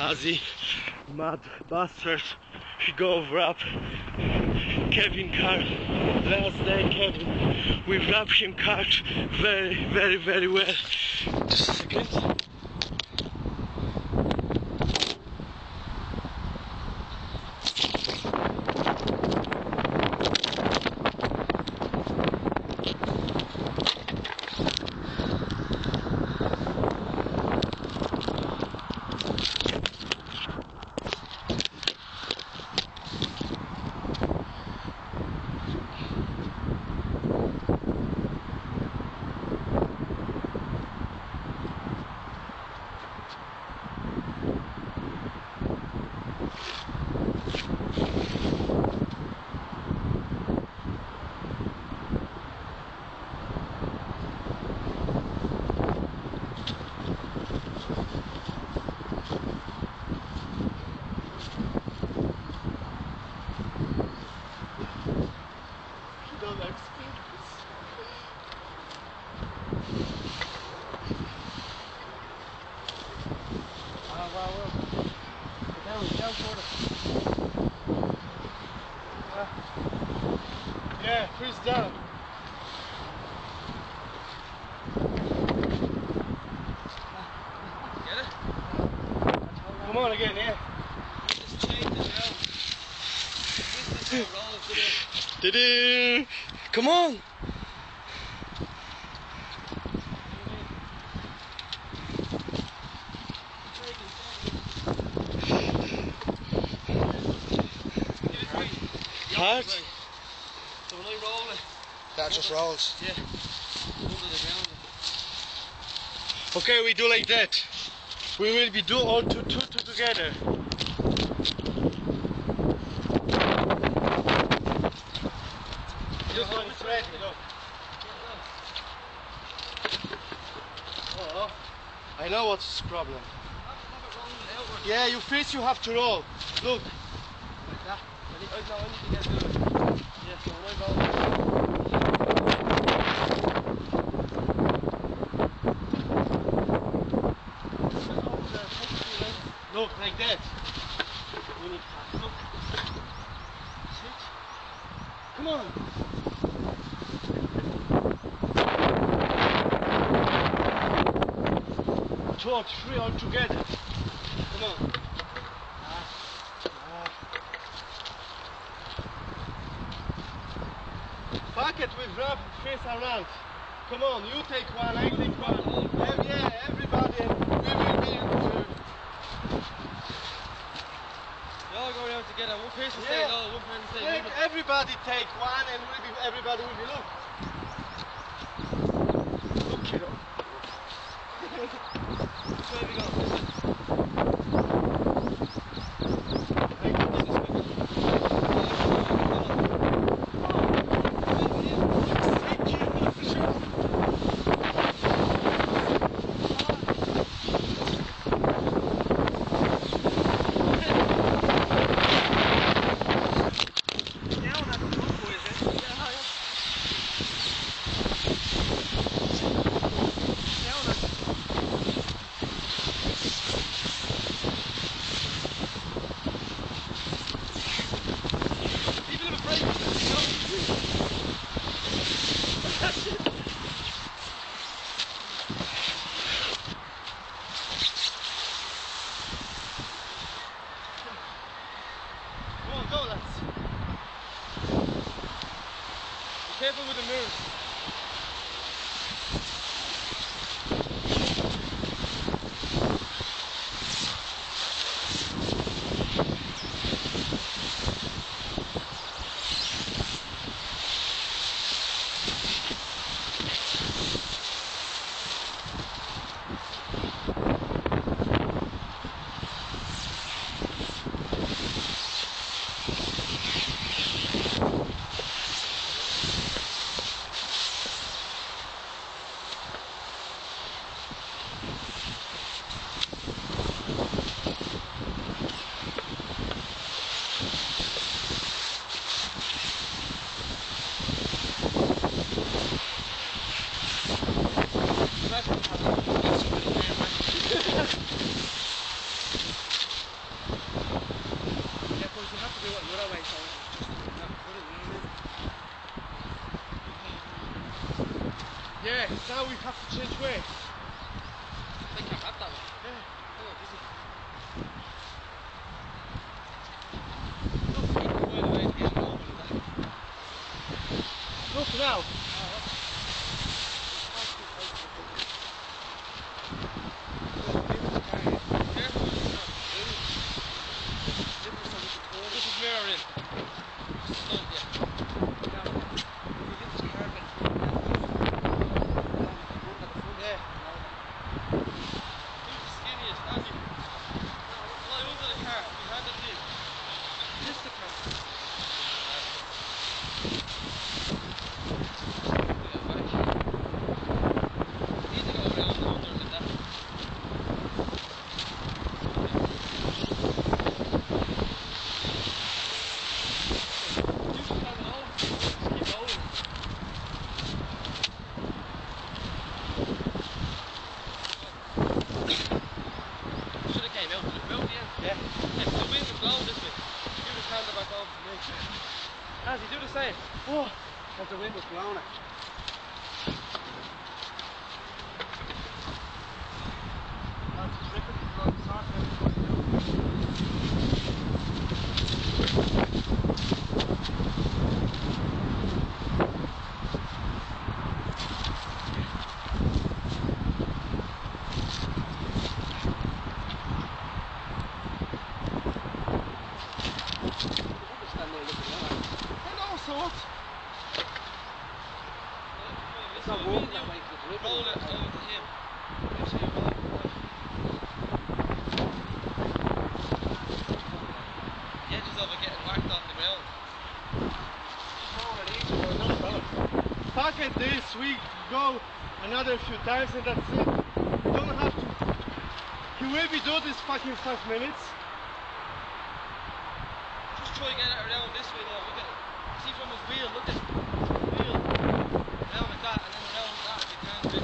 Ozzy, Mad Bastard, go wrap Kevin Carr. Last day Kevin, we wrap him Carr very well. Just a second. Yeah, Chris down. Get it? Come on again, yeah. Just change it around. This is how rolls it in. Come on. Hard. So when I roll it, That just rolls. yeah, under the ground. Okay, we do like that. We will be do all two together. This one is ready, look. Oh, I know what's the problem. Yeah, you first you have to roll. Look. Like that. I need to get to it. Yeah, so when I roll. Look, like that. We need that. Look. Sit. Come on. Two or three all together. Come on. Fuck it, we drop face around. Come on, you take one, I take one. Yeah, everybody, we will be They all go down together. One person stay low, one person stay middle. everybody take one and everybody will be look. Look it up. Which way we go? now. This is mirror in. Stunt, yeah. Now, if you lift this car a bit, yeah. Who's the skinniest? Ozzy. Fly under the car. You hand it to you. Lift the car. Need to go around the under like that. Yeah. The wind is blowing this way. You just hand it back over to me. Ozzy, do the same. Oh, but the wind was blowing it. It's not walking that way. Roll it over to him. It's here, right. The edge is over getting whacked off the ground. Back at this, we go another few times and that's it. Don't have to. He will be doing this fucking 5 minutes. Just try to get it around this way now. Look at it. See from his wheel, look at it. Wheel. Around like that and then around like that if you can do it.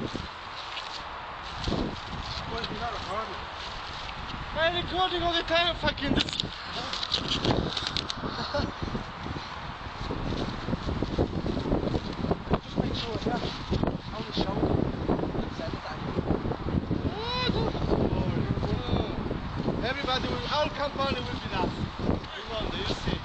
Well, you're not recording. I'm recording all the time, fucking this. Just make sure it's that on the shoulder. Send it back. Everybody will, our company will be last. We won, do you see?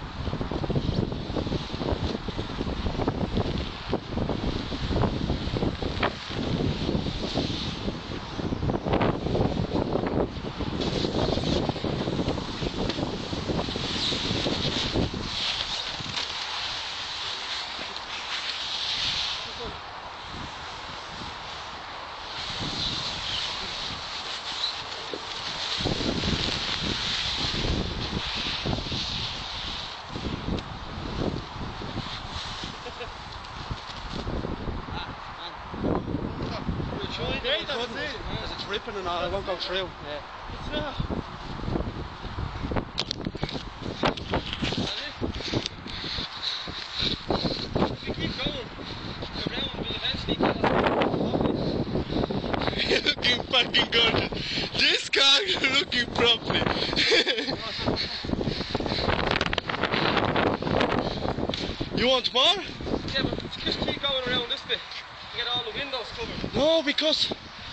Because it's ripping and all, I won't go through. Yeah. It's not. If we keep going, the round will eventually get us. Looking fucking gorgeous. This car is looking properly. You want more? Yeah, but just keep going around this bit. You get all the windows covered. No, because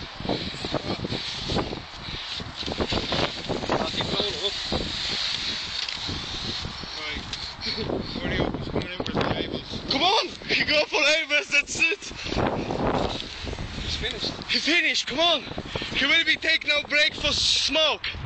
I'll keep going up. Right. Hurry up, he's going over the tables. come on, you go for Avers, that's it. It's finished. He finished, come on. He will be taking no break for smoke.